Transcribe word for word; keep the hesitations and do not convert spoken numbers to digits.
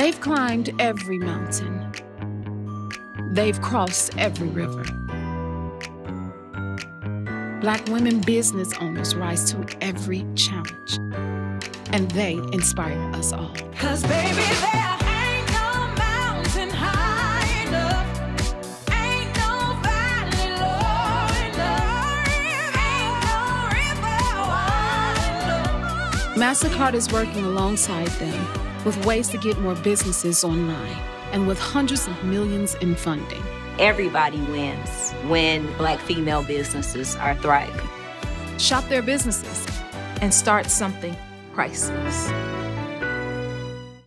They've climbed every mountain. They've crossed every river. Black women business owners rise to every challenge, and they inspire us all. 'Cause baby, there ain't no mountain high enough, ain't no valley low enough, ain't no river wide enough. Mastercard is working alongside them with ways to get more businesses online and with hundreds of millions in funding. Everybody wins when Black female businesses are thriving. Shop their businesses and start something priceless.